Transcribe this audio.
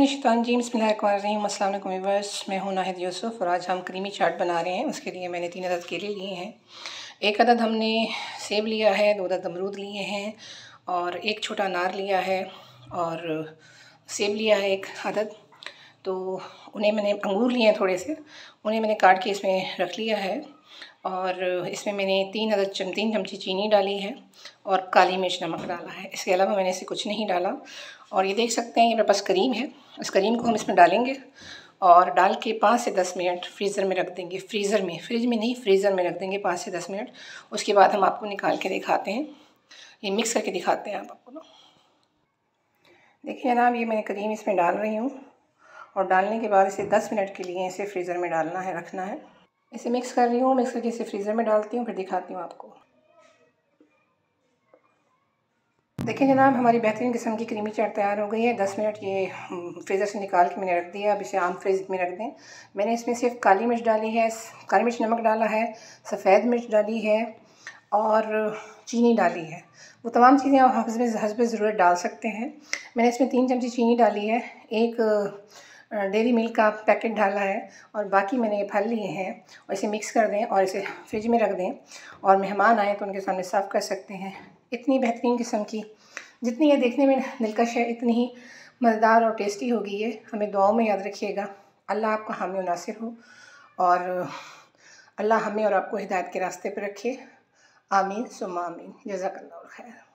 जी बिस्मिल्लाहिर्रहमानिर्रहीम। अस्सलाम वालेकुम व्यूअर्स, मैं हूं नाहिद यूसुफ और आज हम क्रीमी चाट बना रहे हैं। उसके लिए मैंने 3 अदद केले लिए हैं, 1 अदद हमने सेब लिया है, 2 अदद अमरूद लिए हैं और 1 छोटा अनार लिया है और सेब लिया है 1 अदद। तो उन्हें मैंने अंगूर लिए हैं थोड़े से, उन्हें मैंने काट के इसमें रख लिया है और इसमें मैंने 3 चमची चीनी डाली है और काली मिर्च नमक डाला है। इसके अलावा मैंने इसे कुछ नहीं डाला। और ये देख सकते हैं ये मेरे पास करीम है, इस करीम को हम इसमें डालेंगे और डाल के 5 से 10 मिनट फ्रीज़र में रख देंगे। फ्रीज़ में नहीं, फ्रीज़र में रख देंगे 5 से 10 मिनट। उसके बाद हम आपको निकाल के दिखाते हैं, ये मिक्स करके दिखाते हैं आपको। देखिए जनाब, ये मैं करीम इसमें डाल रही हूँ और डालने के बाद इसे 10 मिनट के लिए इसे फ्रीज़र में डालना है, रखना है। इसे मिक्स कर रही हूँ, मिक्स करके इसे फ्रीज़र में डालती हूँ, फिर दिखाती हूँ आपको। देखिए जनाब, हमारी बेहतरीन किस्म की क्रीमी चाट तैयार हो गई है। 10 मिनट ये फ्रीज़र से निकाल के मैंने रख दिया। अब इसे आम फ्रिज में रख दें। मैंने इसमें सिर्फ काली मिर्च डाली है, काली मिर्च नमक डाला है, सफ़ेद मिर्च डाली है और चीनी डाली है। वो तमाम चीज़ें आप हस्ब ज़रूरत डाल सकते हैं। मैंने इसमें 3 चमची चीनी डाली है, 1 डेयरी मिल्क का पैकेट डाला है और बाकी मैंने ये फल लिए हैं। और इसे मिक्स कर दें और इसे फ्रिज में रख दें और मेहमान आए तो उनके सामने सर्व कर सकते हैं। इतनी बेहतरीन किस्म की, जितनी ये देखने में दिलकश है, इतनी ही मज़ेदार और टेस्टी होगी ये। हमें दुआओं में याद रखिएगा। अल्लाह आपका हामी और नासिर हो और अल्लाह हमें और आपको हिदायत के रास्ते पर रखे। आमीन सुम्मा आमीन। जज़ाकल्लाह खैर।